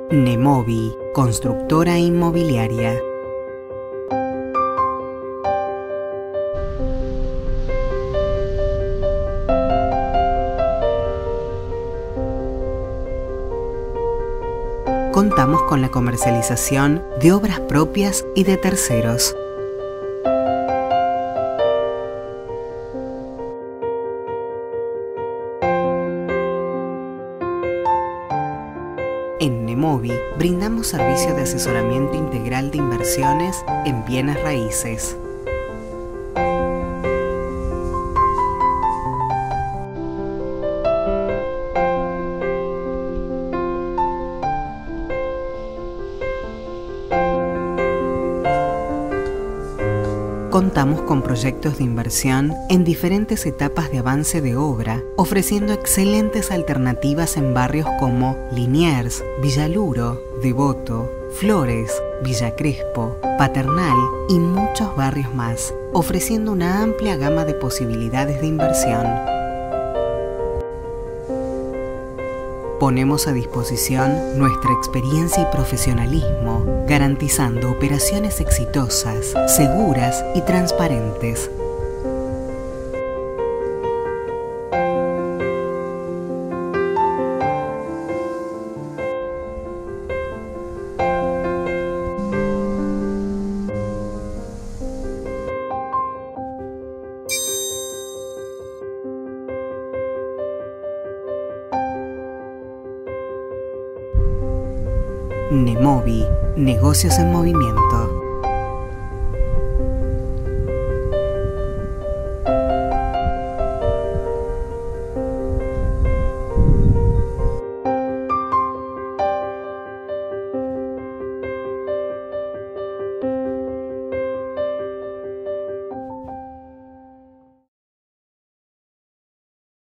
Nemobi, constructora inmobiliaria. Contamos con la comercialización de obras propias y de terceros. En Nemobi brindamos servicio de asesoramiento integral de inversiones en bienes raíces. Contamos con proyectos de inversión en diferentes etapas de avance de obra, ofreciendo excelentes alternativas en barrios como Liniers, Villaluro, Devoto, Flores, Villa Crespo, Paternal y muchos barrios más, ofreciendo una amplia gama de posibilidades de inversión. Ponemos a disposición nuestra experiencia y profesionalismo, garantizando operaciones exitosas, seguras y transparentes. Nemobi, negocios en movimiento.